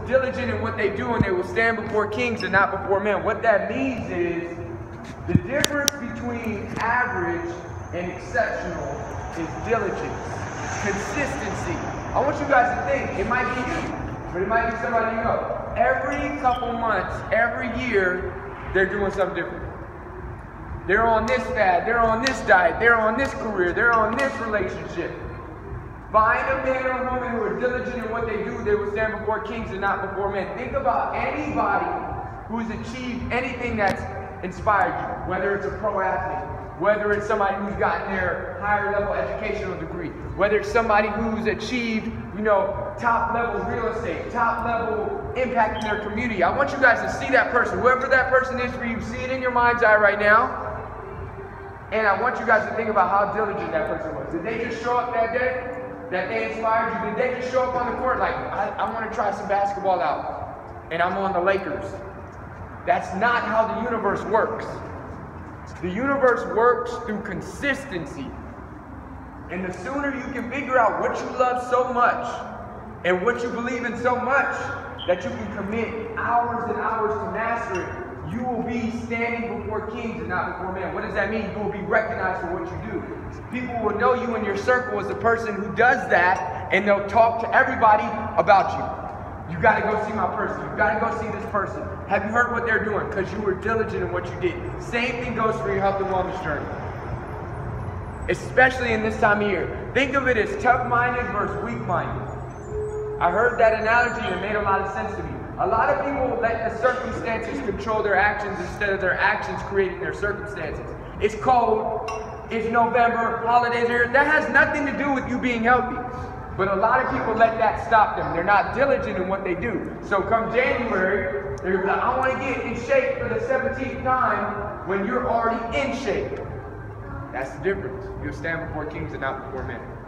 diligent in what they do, and they will stand before kings and not before men. What that means is the difference between average and exceptional is diligence, consistency. I want you guys to think, it might be you, but it might be somebody you know. Every couple months, every year, they're doing something different. They're on this fad, they're on this diet, they're on this career, they're on this relationship. Find a man or woman who are diligent in what they do, they will stand before kings and not before men. Think about anybody who's achieved anything that's inspired you, whether it's a pro athlete, whether it's somebody who's gotten their higher level educational degree, whether it's somebody who's achieved, you know, top level real estate, top level impact in their community. I want you guys to see that person, whoever that person is for you, see it in your mind's eye right now. And I want you guys to think about how diligent that person was. Did they just show up that day? That they inspired you? Did they just show up on the court like, I want to try some basketball out, and I'm on the Lakers? That's not how the universe works. The universe works through consistency. And the sooner you can figure out what you love so much and what you believe in so much that you can commit hours and hours to master it, you will be standing before kings and not before men. What does that mean? You will be recognized for what you do. People will know you in your circle as the person who does that, and they'll talk to everybody about you. You got to go see my person. You got to go see this person. Have you heard what they're doing? Because you were diligent in what you did. Same thing goes for your health and wellness journey. Especially in this time of year. Think of it as tough-minded versus weak-minded. I heard that analogy and it made a lot of sense to me. A lot of people let the circumstances control their actions instead of their actions creating their circumstances. It's cold, it's November, holidays are here. That has nothing to do with you being healthy. But a lot of people let that stop them. They're not diligent in what they do. So come January, they're like, I want to get in shape for the 17th time when you're already in shape. That's the difference. You'll stand before kings and not before men.